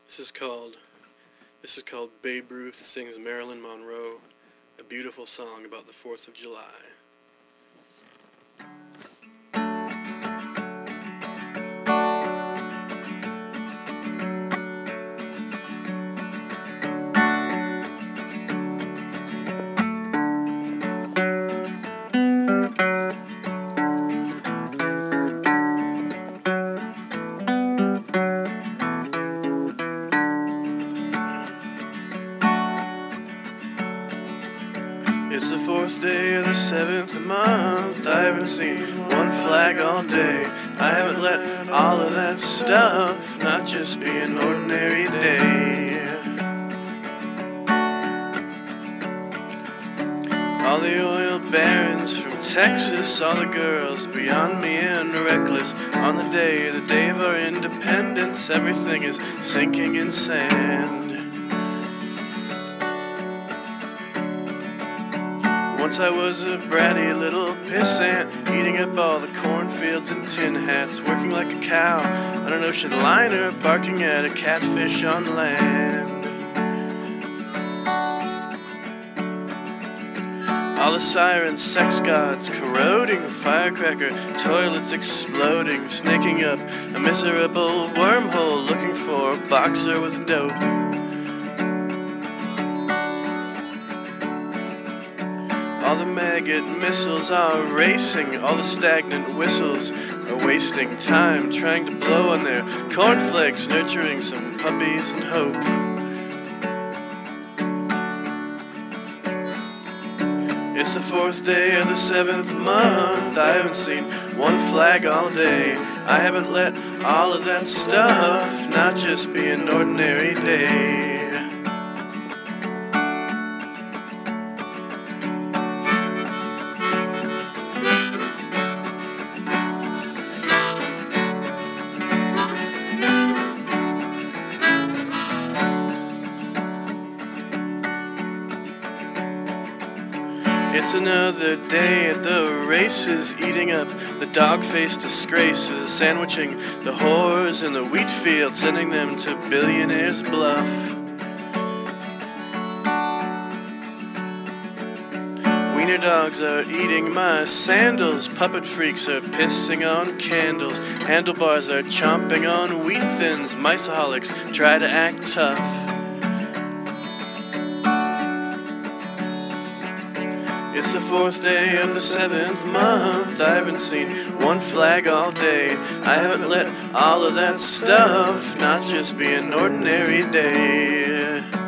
This is called Babe Ruth Sings Marilyn Monroe, a beautiful song about the 4th of July. It's the 4th day of the 7th month. I haven't seen one flag all day. I haven't let all of that stuff not just be an ordinary day. All the oil barons from Texas, all the girls beyond me and reckless. On the day of our independence, everything is sinking in sand. Once I was a bratty little pissant, eating up all the cornfields and tin hats, working like a cow on an ocean liner, barking at a catfish on land. All the sirens, sex gods, corroding, firecracker, toilets exploding, snaking up a miserable wormhole, looking for a boxer with dope. All the maggot missiles are racing, all the stagnant whistles are wasting time, trying to blow on their cornflakes, nurturing some puppies and hope. It's the 4th day of the 7th month. I haven't seen one flag all day. I haven't let all of that stuff not just be an ordinary day. It's another day at the races, eating up the dog-faced disgraces, sandwiching the whores in the wheat field, sending them to billionaires' bluff. Wiener dogs are eating my sandals, puppet freaks are pissing on candles, handlebars are chomping on wheat thins, miceaholics try to act tough. It's the 4th day of the 7th month. I haven't seen one flag all day. I haven't let all of that stuff not just be an ordinary day.